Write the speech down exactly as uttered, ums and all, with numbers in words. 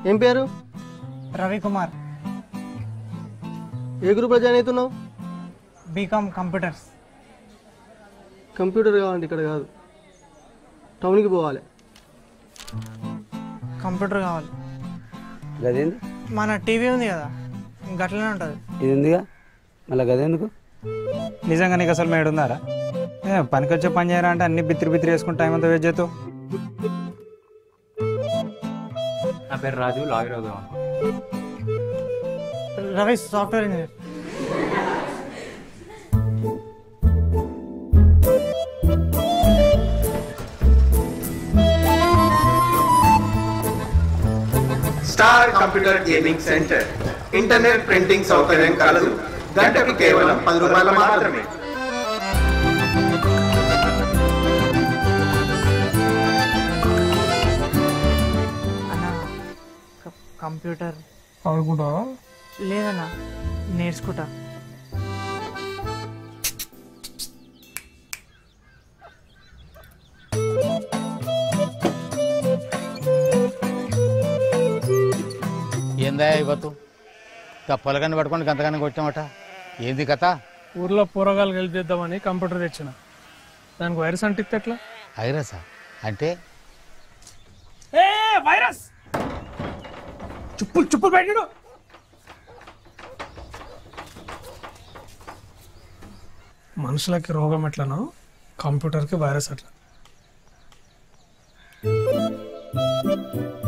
ఏం పేరు? రవికుమార్. ఏ గ్రూప్లో జాయిన్ అవుతున్నావు? BCom computers. కంప్యూటర్ కావాలంటే ఇక్కడ కాదు, టౌన్కి పోవాలి. కంప్యూటర్ కావాలి. గదేంది? మన టీవీ ఉంది కదా, గట్లనే ఉంటుంది. ఇది ఉందిగా, మళ్ళీ గదెందుకు? నిజంగా నీకు అసలు మేడు ఉందారా? పనికొచ్చే పని చేయరా అంటే అన్ని బిత్తిరి బిత్తిరి వేసుకుని టైం అంతా వేస్ట్ చేస్తావు. నా పేరు రాజు, లాయర్ అవుదాం. Ravi software engineer. Star computer gaming centre. Internet printing సౌకర్యం కలదు. గంటకు కేవలం పది రూపాయలు మాత్రమే. కంప్యూటర్ ఆడుకుంటా లేదన్నా, నేర్చుకుంటా. ఏందా ఇవ్వతు పొలగాన్ని పట్టుకొని గంతగానే కొట్టామట, ఏంది కథ? ఊర్లో పూరగాలు గెలిపిద్దామని కంప్యూటర్ తెచ్చిన, దానికి వైరస్ అంటిస్తే ఎట్లా? వైరసా అంటే? ఏ వైరస్ చుప్పులు చుప్పులు పెట్టాడు. మనుషులకి రోగం ఎట్లనో కంప్యూటర్కి వైరస్ అట్లా.